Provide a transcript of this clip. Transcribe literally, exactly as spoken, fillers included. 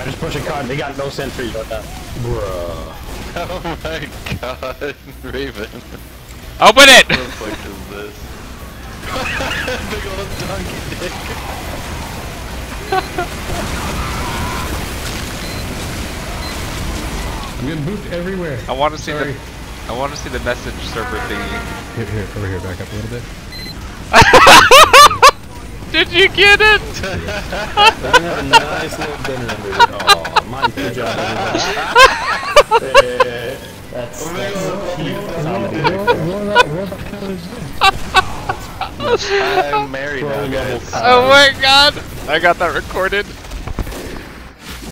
just push a cart. They got no sentries right now. Bruh. Oh my god, Raven. Open it! What the fuck is this? Big old donkey dick. I'm getting booped everywhere. I want to see Sorry. the. I want to see the message server thingy. Here, here, over here, back up a little bit. Did you get it? They're gonna have a nice little dinner under it. Oh, my good job. Yeah, that's that's cute. I'm married now, guys. Oh my god! I got that recorded.